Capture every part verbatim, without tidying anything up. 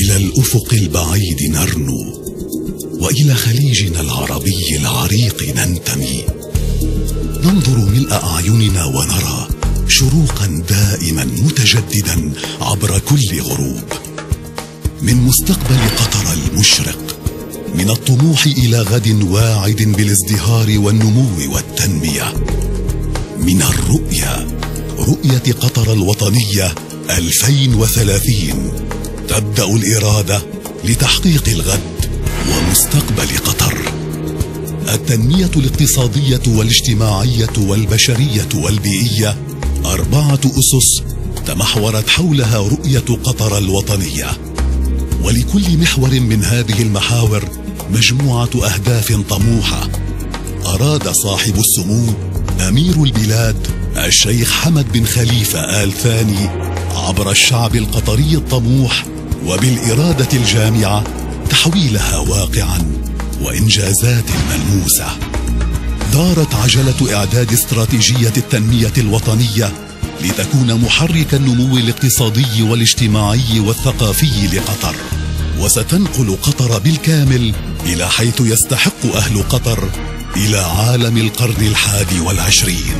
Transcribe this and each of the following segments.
إلى الأفق البعيد نرنو، وإلى خليجنا العربي العريق ننتمي. ننظر ملء أعيننا ونرى شروقا دائما متجددا عبر كل غروب. من مستقبل قطر المشرق، من الطموح إلى غد واعد بالازدهار والنمو والتنمية. من الرؤية، رؤية قطر الوطنية ألفين وثلاثين، تبدأ الإرادة لتحقيق الغد ومستقبل قطر. التنمية الاقتصادية والاجتماعية والبشرية والبيئية أربعة أسس تمحورت حولها رؤية قطر الوطنية، ولكل محور من هذه المحاور مجموعة أهداف طموحة. أراد صاحب السمو أمير البلاد الشيخ حمد بن خليفة آل ثاني عبر الشعب القطري الطموح وبالإرادة الجامعة تحويلها واقعا وإنجازات ملموسة. دارت عجلة إعداد استراتيجية التنمية الوطنية لتكون محرك النمو الاقتصادي والاجتماعي والثقافي لقطر، وستنقل قطر بالكامل إلى حيث يستحق أهل قطر، إلى عالم القرن الحادي والعشرين.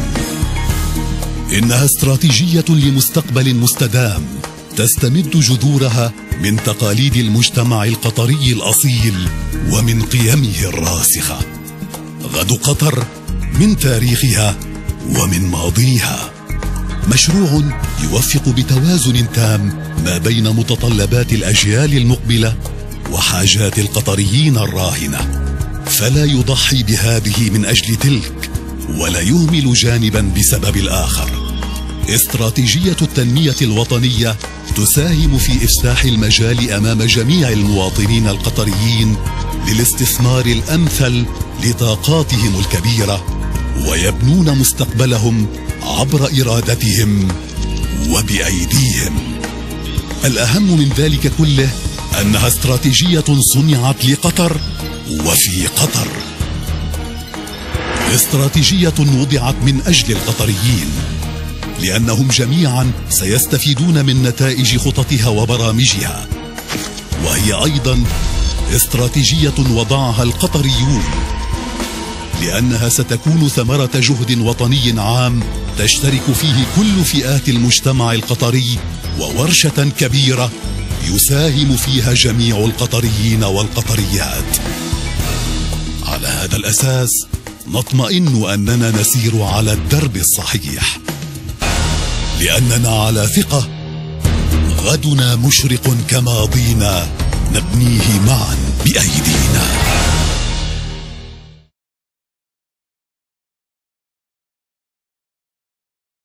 إنها استراتيجية لمستقبل مستدام تستمد جذورها من تقاليد المجتمع القطري الأصيل ومن قيمه الراسخة. غد قطر من تاريخها ومن ماضيها. مشروع يوفق بتوازن تام ما بين متطلبات الأجيال المقبلة وحاجات القطريين الراهنة، فلا يضحي بهذه من أجل تلك ولا يهمل جانبا بسبب الآخر. استراتيجية التنمية الوطنية تساهم في إفساح المجال أمام جميع المواطنين القطريين للاستثمار الأمثل لطاقاتهم الكبيرة، ويبنون مستقبلهم عبر إرادتهم وبأيديهم. الأهم من ذلك كله أنها استراتيجية صنعت لقطر وفي قطر، استراتيجية وضعت من أجل القطريين، لأنهم جميعا سيستفيدون من نتائج خططها وبرامجها. وهي أيضا استراتيجية وضعها القطريون، لأنها ستكون ثمرة جهد وطني عام تشترك فيه كل فئات المجتمع القطري، وورشة كبيرة يساهم فيها جميع القطريين والقطريات. على هذا الأساس نطمئن أننا نسير على الدرب الصحيح، لأننا على ثقة غدنا مشرق كماضينا، نبنيه معا بأيدينا.